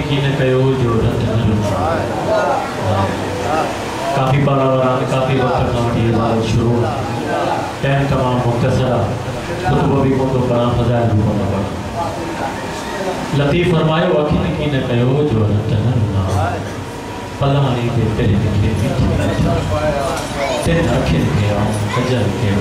यकीन कयो जो रत न रुना। काफ़ी पारावान काफ़ी वक्त खां वठी इबादत शुरू टाइम तमाम मुख्तसर खुतबो भी को करा फज़ाइल भी को पढ़ा। लतीफ़ फरमायो अखिन यकीन कयो जो रत न रुना। पलानी के तेरे लिखे तेरे अखिन के आऊं कजल के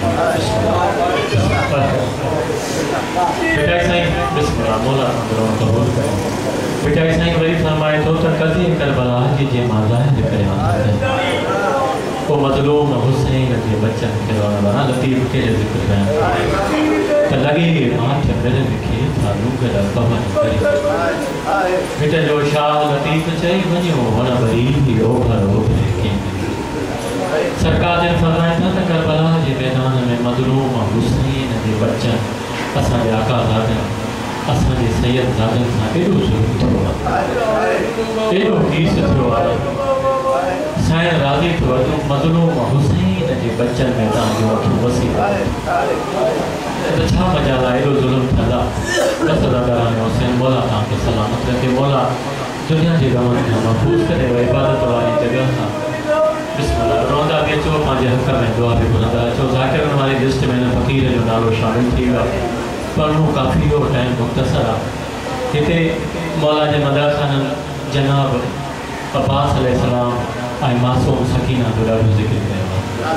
बेटा साईं बिस्मिल्लाह मौला अंदरों कबूल करे। बेटा साईं वरी फरमाए तो कज़ी करबला जी जे माज़ा है करे आंदा वो मज़लूम हुसैन के बच्चन के वाला लतीफ़ के ज़िक्र बयान तो लगे माथे मेरे लिखे थालू के रब्बा करे। बेटा जो शाह लतीफ़ चई वञो वण भरी ओ भरो के सरकार ने फरमाया था करबला के मैदान में मज़लूम हुसैन के बच्चन असा आका ज़ादा असा सैयद ज़ादन सां एॾो ज़ुल्म थियो एॾो कीस थियो आहे साईं राज़ी थियो मज़लूम हुसैन के बच्चन में तव्हांजो अखियूं वसी तो छा मजा ला एॾो ज़ुल्म थियलु आहे। बस दादा हुसैन मौला तव्हांखे सलामत रखे मौला दुनिया जे गमन खां महफ़ूज़ करे इबादत वारी जगह खां बिस्मिल्लाह रोंदा बि अचो पंहिंजे हक़ में दुआ बि घुरंदा अचो। ज़ाकिरनि वारी लिस्ट में हिन फ़क़ीर जो नालो शामिल थी वियो आहे पढ़णो काफ़ी हो टाइम मुख़्तसर आहे। हिते मौला जे मदरख़ाननि जनाब अब्बास अलैहिस्सलाम ऐं मासूम सकीना जो ॾाढो ज़िक्र कयो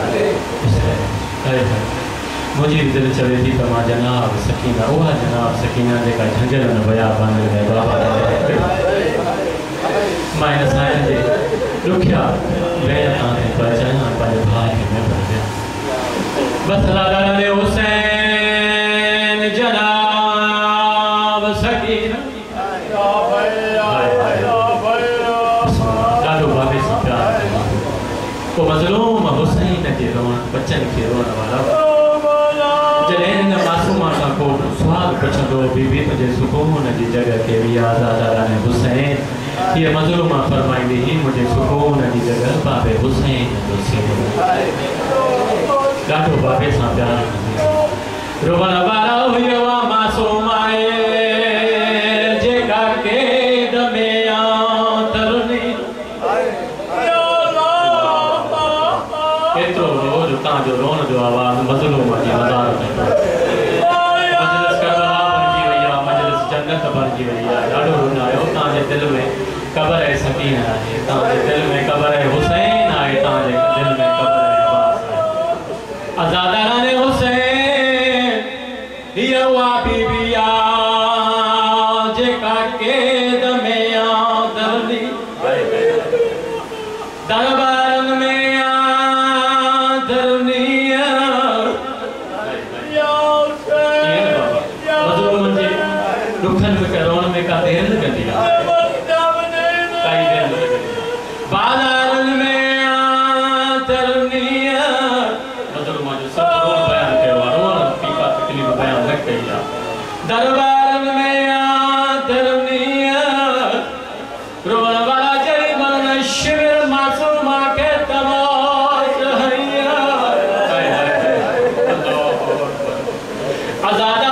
आहे। मुझे दिल चवे थी तो मां जनाब सकीना उहा जनाब सकीना जेका झंझर में विया बांध में बाबा मां इन साईं जे ॾुखिया वेर तां ते पहुचायां पंहिंजे भाउ खे में पढ़िया बस लाला ने हुसैन जनाब सकीना ॾाढो बाबे सां प्यार को मज़लूम हुसैन के रोअण बच्चन के रोअण वाला जॾहिं मासूमा खां को सुवाल पुछंदो बीबी तुझे सुकून जी जगह के याद दादा ने हुसैन ये मज़लूमा फरमाईंदी ही मुझे सुकून जी जगह बाबे हुसैन ॾाढो बाबे सां प्यार कंदी रोवण वारा हुयो मासूम आहे जेका केद में तरनी एतिरो रोज़ तव्हांजो रोअण जो आवाज़ मज़लूम जी मज़ार में बणजी वही है ॾाढो रुनायो तव्हांजे दिल में क़बर है सकीना है तव्हांजे दिल में क़बर है हुसैन आहे तव्हांजे दिल में क़बर है अब्बास आहे आज़ादारा ने हुसैन हीअ उहा बीबी आहे जेका क़ैद में दरनी दरबारनि में दरनी दुखन में करोन में का देर लगती है कई देर लगती बाजारन में तरनिया मतलब मुझे सब रोन बयान के रोन पीका तकलीफ बयान लग गई है दरबारन में तरनिया रोन वाला जरी मन शिविर मासूमा के तमाश हैया आजादा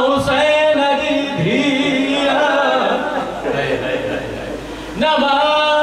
नमाज